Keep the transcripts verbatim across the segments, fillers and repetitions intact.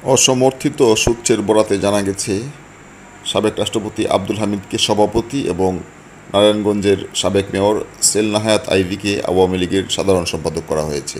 অসমর্থিত সূত্রের বরাতে জানা গেছে, সাবেক রাষ্ট্রপতি আব্দুল হামিদকে সভাপতি এবং নারায়ণগঞ্জের সাবেক মেয়র সেলনা হায়াৎ আইভীকে আওয়ামী লীগের সাধারণ সম্পাদক করা হয়েছে।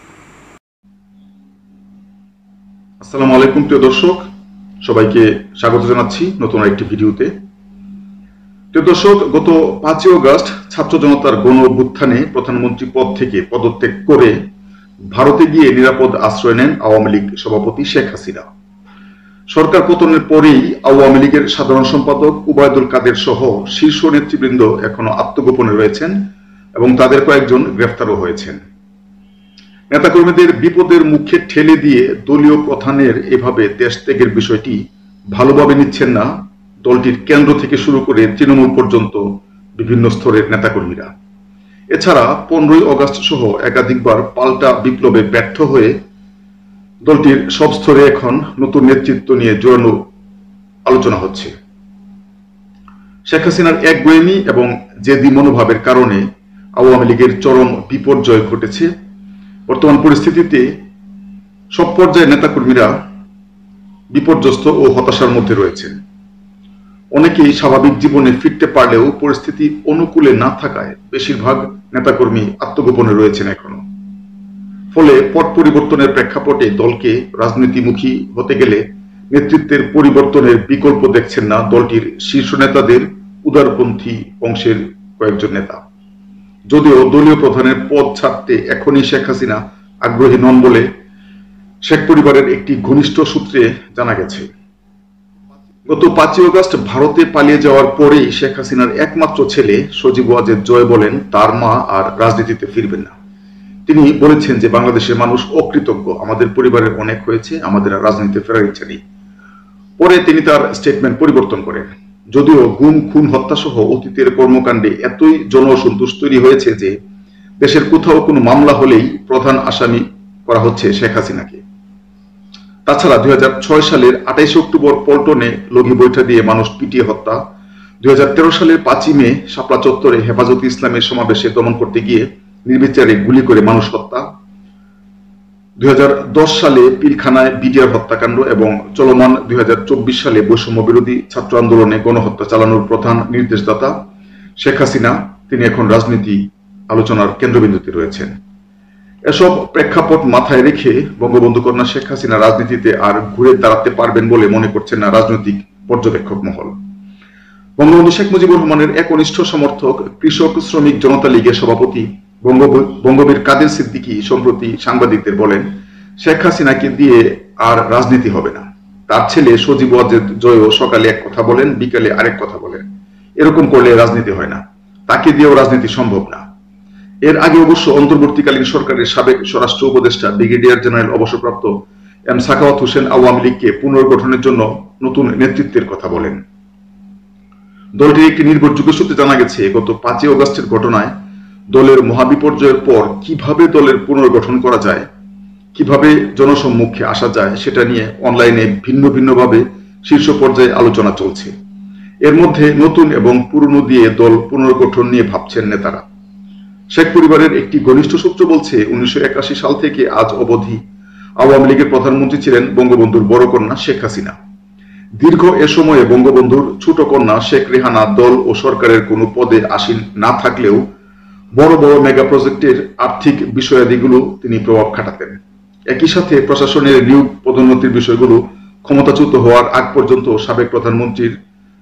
আসসালামু আলাইকুম প্রিয় দর্শক, সবাইকে স্বাগত জানাচ্ছি নতুন একটি ভিডিওতে। প্রিয় দর্শক, গত পাঁচই অগস্ট ছাত্র জনতার গণ অভ্যুত্থানে প্রধানমন্ত্রী পদ থেকে পদত্যাগ করে ভারতে গিয়ে নিরাপদ আশ্রয় নেন আওয়ামী লীগ সভাপতি শেখ হাসিনা। সরকার পতনের পরেই আওয়ামী লীগের সাধারণ সম্পাদক ওবায়দুল কাদের সহ শীর্ষ নেতৃবৃন্দ এখনো আত্মগোপনে রয়েছেন এবং তাদের কয়েকজন গ্রেফতারও হয়েছেন। নেতাকর্মীদের বিপদের মুখে ঠেলে দিয়ে দলীয় প্রধানের এভাবে দেশ ত্যাগের বিষয়টি ভালোভাবে নিচ্ছেন না দলটির কেন্দ্র থেকে শুরু করে তৃণমূল পর্যন্ত বিভিন্ন স্তরের নেতাকর্মীরা। এছাড়া পনেরোই অগস্ট সহ একাধিকবার পাল্টা বিপ্লবে ব্যর্থ হয়ে দলটির সব স্তরে এখন নতুন নেতৃত্ব নিয়ে জোরালো আলোচনা হচ্ছে। শেখ হাসিনার একগুঁয়েমি এবং জেদি মনোভাবের কারণে আওয়ামী লীগের চরম বিপর্যয় ঘটেছে। বর্তমান পরিস্থিতিতে সব পর্যায়ের নেতাকর্মীরা বিপর্যস্ত ও হতাশার মধ্যে রয়েছেন। অনেকেই স্বাভাবিক জীবনে ফিরতে পারলেও পরিস্থিতি অনুকূলে না থাকায় বেশিরভাগ নেতাকর্মী আত্মগোপনে রয়েছেন এখনো। ফলে পট পরিবর্তনের প্রেক্ষাপটে দলকে রাজনীতিমুখী হতে গেলে নেতৃত্বের পরিবর্তনের বিকল্প দেখছেন না দলটির শীর্ষ নেতাদের উদারপন্থী অংশের কয়েকজন নেতা। যদিও দলীয় প্রধানের পদ ছাড়তে এখনই শেখ হাসিনা আগ্রহী নন বলে শেখ পরিবারের একটি ঘনিষ্ঠ সূত্রে জানা গেছে। গত পাঁচই অগস্ট ভারতে পালিয়ে যাওয়ার পরেই শেখ হাসিনার একমাত্র ছেলে সজীব ওয়াজেদ জয় বলেন তার মা আর রাজনীতিতে ফিরবেন না। তিনি বলেছেন যে বাংলাদেশের মানুষ অকৃতজ্ঞ, আমাদের পরিবারের অনেক হয়েছে, আমাদের আর রাজনীতিতে ফেরার ইচ্ছা নেই। পরে তিনি তার স্টেটমেন্ট পরিবর্তন করেন। যদিও গুম খুন হত্যা সহ অতীতের কর্মকাণ্ডে এতই জন অসন্তোষ তৈরি হয়েছে যে দেশের কোথাও কোনো মামলা হলেই প্রধান আসামি করা হচ্ছে শেখ হাসিনাকে। তাছাড়া দুই হাজার ছয় সালের আঠাইশে অক্টোবর পল্টনে লগি বৈঠা দিয়ে মানুষ পিটিয়ে হত্যা, দুই হাজার তেরো সালের পাঁচই মে শাপলা চত্বরে হেফাজতে ইসলামের সমাবেশে দমন করতে গিয়ে নির্বিচারে গুলি করে মানুষ হত্যা, দুই হাজার দশ সালে পিলখানায় বিডিআর হত্যাকাণ্ড এবং চলমান দুই হাজার চব্বিশ সালে বৈষম্য বিরোধী ছাত্র আন্দোলনে গণহত্যা চালানোর প্রধান নির্দেশদাতা শেখ হাসিনা, তিনি এখন রাজনীতি আলোচনার কেন্দ্রবিন্দুতে রয়েছেন। এসব প্রেক্ষাপট মাথায় রেখে বঙ্গবন্ধু কন্যা শেখ হাসিনা রাজনীতিতে আর ঘুরে দাঁড়াতে পারবেন বলে মনে করছেন না রাজনৈতিক পর্যবেক্ষক মহল। বঙ্গবন্ধু শেখ মুজিবুর রহমানের একনিষ্ঠ সমর্থক কৃষক শ্রমিক জনতা লীগের সভাপতি বঙ্গবীর কাদের সিদ্দিকী সম্প্রতি সাংবাদিকদের বলেন, শেখ হাসিনাকে দিয়ে আর রাজনীতি হবে না। তার ছেলে সজীব ওয়াজেদ জয়ও সকালে এক কথা বলেন, বিকালে আরেক কথা বলেন। এরকম করলে রাজনীতি হয় না, তাকে দিয়েও রাজনীতি সম্ভব না। এর আগে অবশ্য অন্তর্বর্তীকালীন সরকারের সাবেক স্বরাষ্ট্র উপদেষ্টা ব্রিগেডিয়ার জেনারেল অবসরপ্রাপ্ত এম সাখাওয়াত হোসেন আওয়ামী লীগকে পুনর্গঠনের জন্য নতুন নেতৃত্বের কথা বলেন। দলটির একটি নির্ভরযোগ্য সূত্রে জানা গেছে, গত পাঁচই অগস্টের ঘটনায় দলের মহাবিপর্যয়ের পর কিভাবে দলের পুনর্গঠন করা যায়, কিভাবে জনসম্মুখে আসা যায় সেটা নিয়ে অনলাইনে ভিন্ন ভিন্নভাবে শীর্ষ পর্যায়ে আলোচনা চলছে। এর মধ্যে নতুন এবং পুরনো দিয়ে দল পুনর্গঠন নিয়ে ভাবছেন নেতারা। শেখ পরিবারের একটি ঘনিষ্ঠ সূত্র বলছে, উনিশশো একাশি সাল থেকে আজ অবধি আওয়ামী লীগের প্রধানমন্ত্রী ছিলেন বঙ্গবন্ধুর বড় কন্যা শেখ হাসিনা। দীর্ঘ এ সময়ে বঙ্গবন্ধুর ছোট কন্যা শেখ রেহানা দল ও সরকারের কোনো পদে আসীন না থাকলেও বড় বড় মেগা প্রজেক্টের আর্থিক বিষয়াদিগুলো তিনি প্রভাব খাটাতেন। একই সাথে প্রশাসনের নিয়োগ পদোন্নতির বিষয়গুলো ক্ষমতাচ্যুত হওয়ার আগ পর্যন্ত সাবেক প্রধানমন্ত্রীর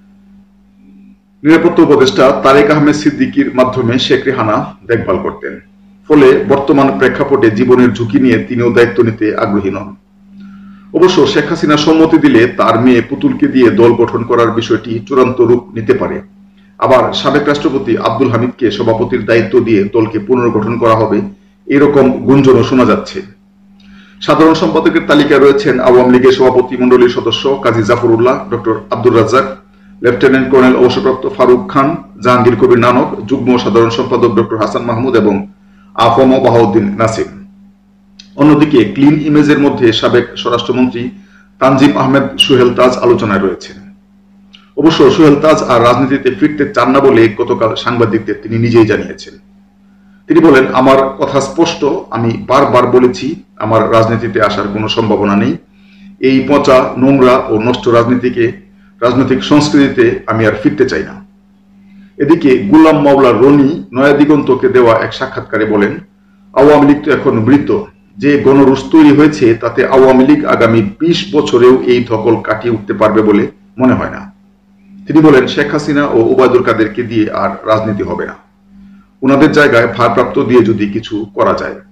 নিরাপত্তা উপদেষ্টা তারেক আহমেদ সিদ্দিকীর মাধ্যমে শেখ রেহানা দেখভাল করতেন। ফলে বর্তমান প্রেক্ষাপটে জীবনের ঝুঁকি নিয়ে তিনিও দায়িত্ব নিতে আগ্রহী নন। অবশ্য শেখ হাসিনা সম্মতি দিলে তার মেয়ে পুতুলকে দিয়ে দল গঠন করার বিষয়টি চূড়ান্ত রূপ নিতে পারে। আবার সাবেক রাষ্ট্রপতি আব্দুল হামিদকে সভাপতির দায়িত্ব দিয়ে দলকে পুনর্গঠন করা হবে, এরকম গুঞ্জনও শোনা যাচ্ছে। সাধারণ সম্পাদকের তালিকায় রয়েছেন আওয়ামী লীগের সভাপতি মন্ডলীর সদস্য Kazi Zafarullah, doctor Abdur Razzaque, lieutenant colonel অবসরপ্রাপ্ত ফারুক খান, জাহাঙ্গীর কবির নানক, যুগ্ম সাধারণ সম্পাদক ডক্টর হাসান মাহমুদ এবং আফম বাহাউদ্দিন নাসিম। অন্যদিকে ক্লিন ইমেজের মধ্যে সাবেক স্বরাষ্ট্রমন্ত্রী তানজিম আহমেদ সোহেল তাজ আলোচনায় রয়েছেন। অবশ্য সোহেল তাজ আর রাজনীতিতে ফিরতে চান না বলে গতকাল সাংবাদিকদের তিনি নিজেই জানিয়েছেন। তিনি বলেন, আমার কথা স্পষ্ট, আমি বারবার বলেছি আমার রাজনীতিতে আসার কোনো সম্ভাবনা নেই। এই পচা, নোংরা ও নষ্ট রাজনীতিকে রাজনৈতিক সংস্কৃতিতে আমি আর ফিরতে চাই না। এদিকে গুলাম মাওলা রনি নয়াদিগন্তকে দেওয়া এক সাক্ষাৎকারে বলেন, আওয়ামী লীগ তো এখন মৃত, যে গণরোষ তৈরি হয়েছে তাতে আওয়ামী লীগ আগামী বিশ বছরেও এই ধকল কাটিয়ে উঠতে পারবে বলে মনে হয় না। তিনি বলেন, শেখ হাসিনা ও ওবায়দুল কাদেরকে দিয়ে আর রাজনীতি হবে না, ওনাদের জায়গায় ভারপ্রাপ্ত দিয়ে যদি কিছু করা যায়।